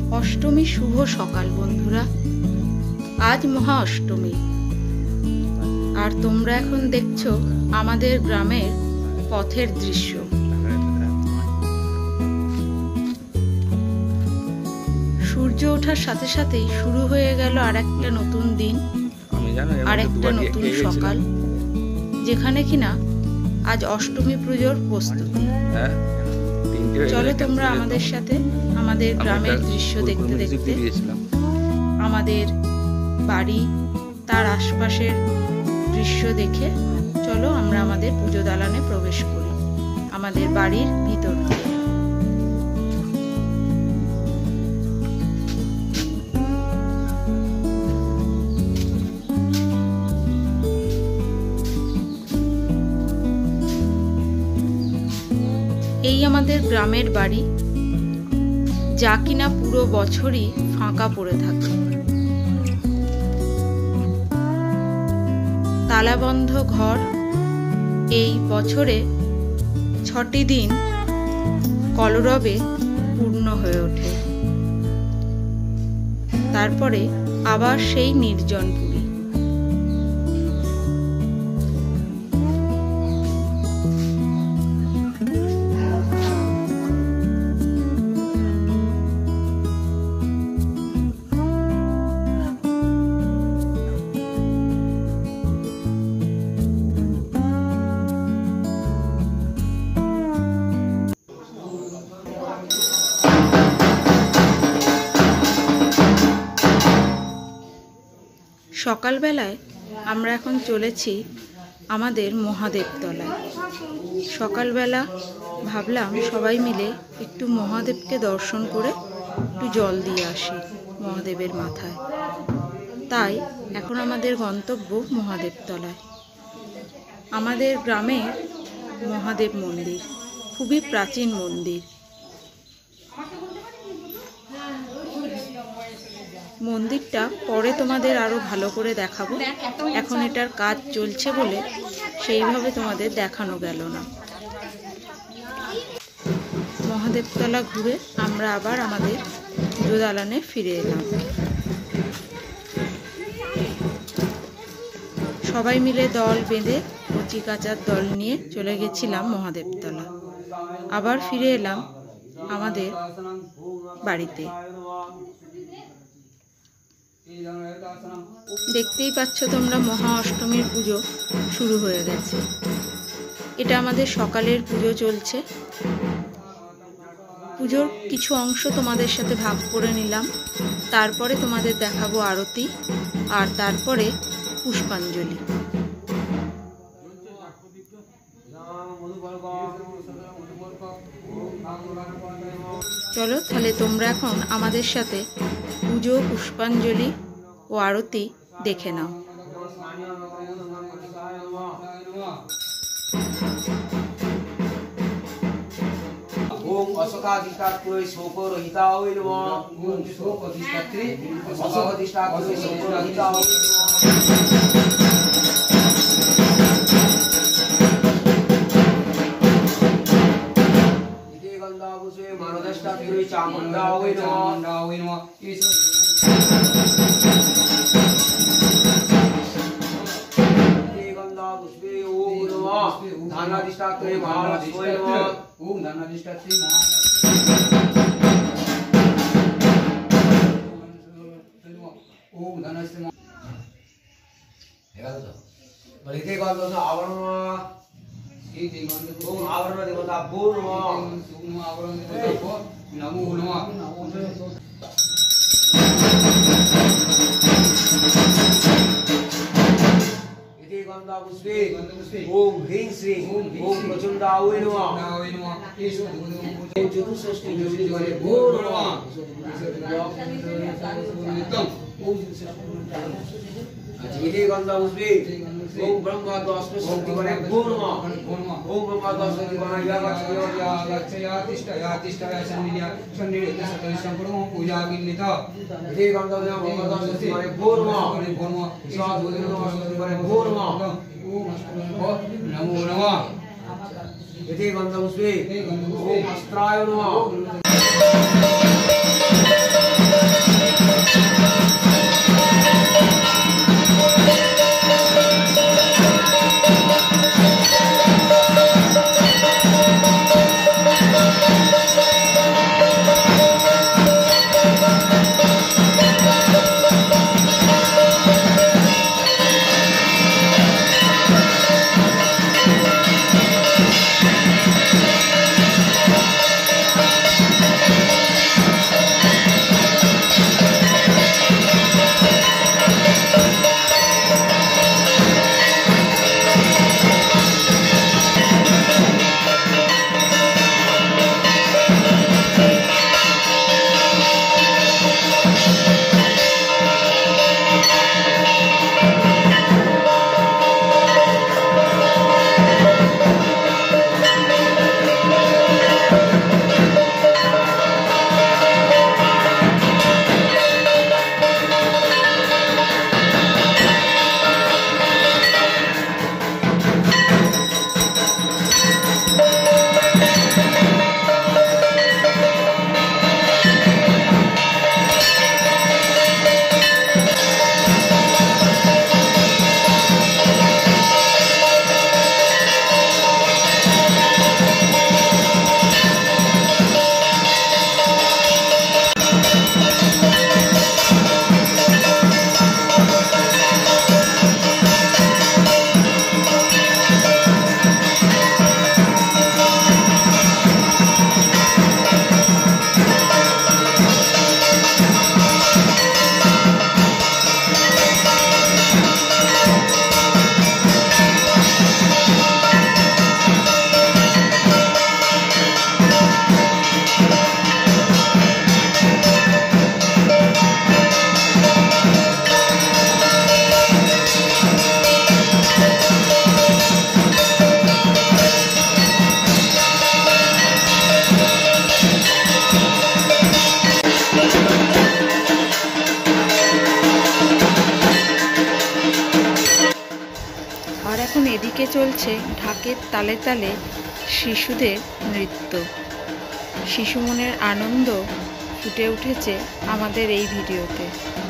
অষ্টমী শুভ সকাল বন্ধুরা। আজ মহা অষ্টমী, আর তোমরা এখন দেখছো আমাদের গ্রামের পথের দৃশ্য। সূর্য ওঠার সাথে সাথেই শুরু হয়ে গেল আরেকটা নতুন দিন, আরেকটা নতুন সকাল, যেখানে কিনা আজ অষ্টমী পুজোর প্রস্তুতি। চলো তোমরা আমাদের সাথে আমাদের গ্রামের দৃশ্য দেখতে দেখতে আমাদের বাড়ি তার আশপাশের দৃশ্য দেখে চলো আমরা আমাদের পুজো দালানে প্রবেশ করি, আমাদের বাড়ির ভিতর। এই আমাদের গ্রামের বাড়ি, যা কিনা পুরো বছরই ফাঁকা পড়ে থাকে। তালাবন্ধ ঘর। এই বছরে 6টি দিন কলরবে পূর্ণ হয়ে ওঠে, তারপরে আবার সেই নির্জন পুরী। সকালবেলায় আমরা এখন চলেছি আমাদের মহাদেবতলায়। সকালবেলা ভাবলাম সবাই মিলে একটু মহাদেবকে দর্শন করে একটু জল দিয়ে আসি মহাদেবের মাথায়। তাই এখন আমাদের গন্তব্য মহাদেবতলায়। আমাদের গ্রামের মহাদেব মন্দির, খুবই প্রাচীন মন্দির। মন্দিরটা পরে তোমাদের আরো ভালো করে দেখাবো, এখন এটার কাজ চলছে বলে সেইভাবে তোমাদের দেখানো গেল না। মহাদেবতলা ঘুরে আমরা আবার আমাদের পুজো দালানে ফিরে এলাম। সবাই মিলে দল বেঁধে কচি কাচার দল নিয়ে চলে গেছিলাম মহাদেবতলা। আবার ফিরে এলাম আমাদের বাড়িতে। দেখতেই পাচ্ছ তোমরা, মহা অষ্টমীর পুজো শুরু হয়ে গেছে। এটা আমাদের সকালের পুজো চলছে। পুজোর কিছু অংশ তোমাদের সাথে ভাগ করে নিলাম, তারপরে তোমাদের দেখাবো আরতি, আর তারপরে পুষ্পাঞ্জলি। চলো তাহলে তোমরা এখন আমাদের সাথে পুজো, পুষ্পাঞ্জলি ও আরতি দেখে নাও। ओम अशोकाधिष्ठात्रे शोकरहिताय नमः। ओम शोकाधिष्ठात्रे अशोकाधिष्ठात्रे शोकरहिताय नमः। इति गन्धावुषे मानदष्टात्रे चामुण्डाय नमः। धनाधिष्ठात्रे महालक्ष्मी नमः। ओम धनाधिष्ठात्रे ओम धनाधिष्ठात्रे हेगा तो बलिते गल्लो छ आवरण ओम आवरण देवता भो नमः। आवरण देवता भो नमो नमः। ओम ह्रीं श्रीं ओम प्रचंडाय नमः। चतुष्षष्टि ज्योतिर्गणे भो नमः। इति गन्धपुष्पे ओम ब्रह्माद्वाष्टशक्तिगणे भो नमः। ओम ब्रह्माद्वाष्टशक्तिगणे यागच्छयातिष्ठया सन्निध्य पूजागिन्नित। इति गन्धपुष्पे ब्रह्माद्वाष्टशक्तिगणे भो नमः। भो नमः। नमो नमः। इति गन्धपुष्पे ओम अस्त्राय नमः। এদিকে চলছে ঢাকের তালে তালে শিশুদের নৃত্য। শিশু মনের আনন্দ ফুটে উঠেছে আমাদের এই ভিডিওতে।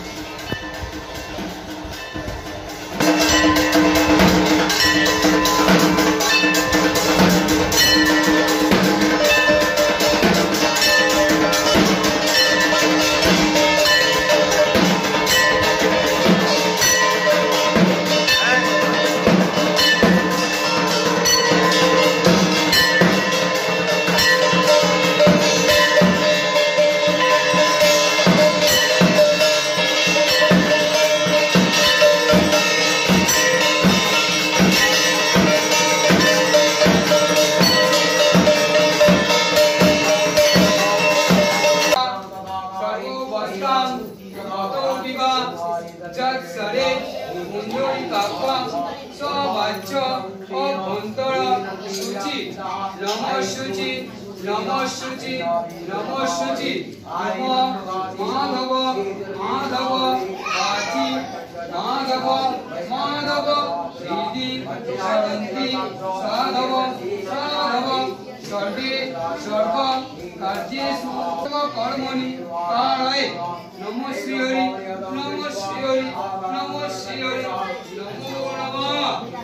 নমঃশুচি নমঃশুচি নমো মাধব মাধব কাচি মাধব মাধব হৃদি সরন্তি সাধব সাধব সর্বে সর্ব কার্যেষু কর্মণি কারয়ে নমঃ শ্রী হরি নমঃ শ্রী হরি নমঃ শ্রী হরি নমো নমঃ।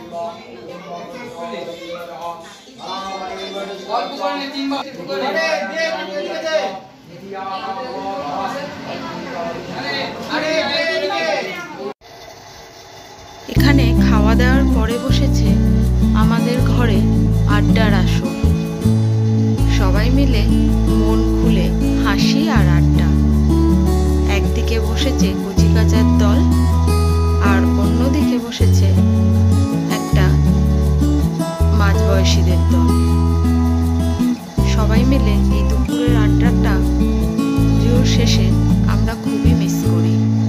এখানে খাওয়া দাওয়ার পরে বসেছে আমাদের ঘরে আড্ডার আসর। সবাই মিলে মন খুলে হাসি আর আড্ডা। একদিকে বসেছে কচিকাচার দল আর অন্যদিকে বসেছে একটা মাঝবয়সীদের দল। সবাই মিলে এই দুপুরের আড্ডাটা পুজোর শেষে আমরা খুবই মিস করি।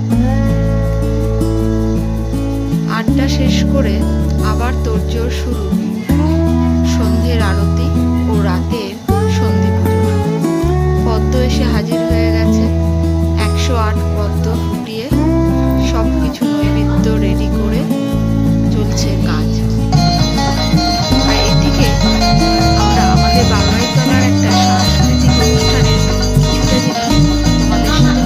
আড্ডা শেষ করে আবার তোড়জোড় শুরু সন্ধ্যের আরতি ও রাতের সন্ধি পুজো। পদ্ম এসে হাজির হয়ে গেছে। 108 পদ্ম ফুটিয়ে সব কিছু নৈবেদ্য রেডি করে চলছে কাজ। আর এদিকে আমরা আমাদের বাবাইতলার একটা সাংস্কৃতিক অনুষ্ঠানে কিছুটা জিনিস তোমাদের সাথে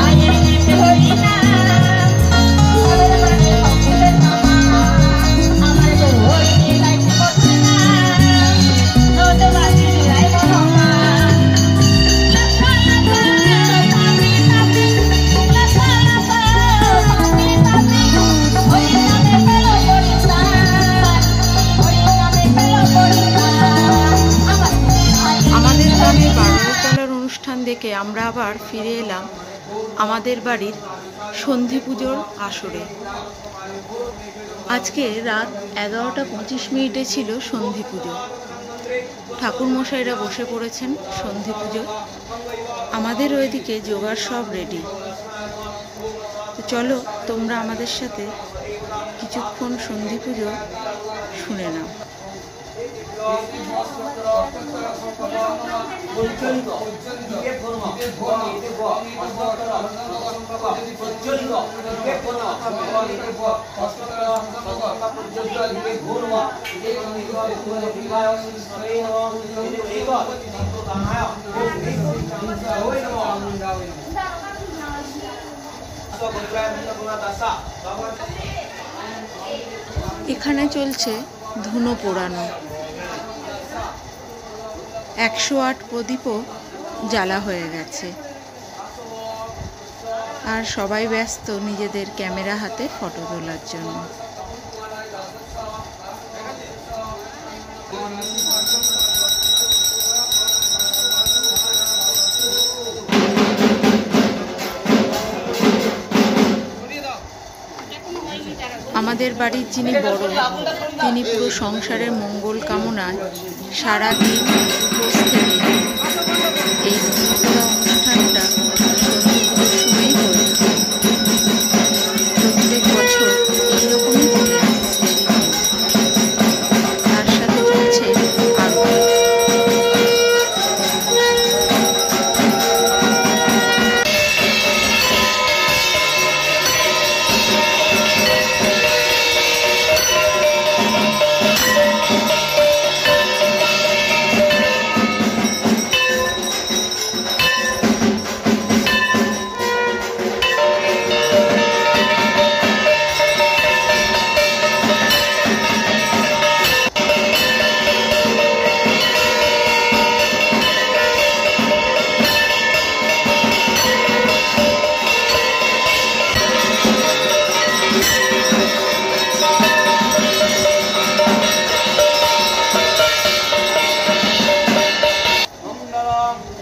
দেখে আমরা আবার ফিরে এলাম আমাদের বাড়ির সন্ধি পুজোর আসরে। আজকে রাত 11:25 ছিল সন্ধি পুজো। ঠাকুরমশাইরা বসে পড়েছেন সন্ধি পুজো। আমাদের ওইদিকে জোগাড় সব রেডি। তো চলো তোমরা আমাদের সাথে কিছুক্ষণ সন্ধি পুজো শুনে নাও। এখানে চলছে ধুনো পোড়ানো। 108 প্রদীপও জ্বালা হয়ে গেছে আর সবাই ব্যস্ত নিজেদের ক্যামেরা হাতে ফটো তোলার জন্য। আমাদের বাড়ির যিনি বড়, তিনি পুরো সংসারের মঙ্গল কামনায় সারাদিন উপোস থেকে এই অনুষ্ঠানটা সন্ধি পুজোর সময়ই করে থাকে। প্রত্যেক বছর এইরকমই করে আসছে। তার সাথে চলছে আরতি।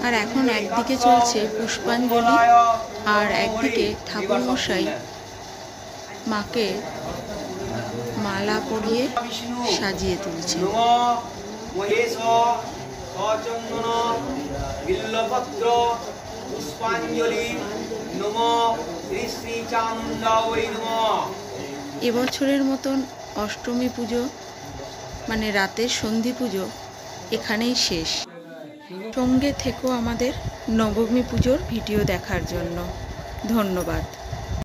আর এখন একদিকে চলছে পুষ্পাঞ্জলি আর একদিকে ঠাকুরমশাই মাকে মালা পরিয়ে সাজিয়ে তুলছে। এবছরের মতন অষ্টমী পুজো মানে রাতের সন্ধি পুজো এখানেই শেষ। সঙ্গে থেকো আমাদের নবমী পুজোর ভিডিও দেখার জন্য। ধন্যবাদ।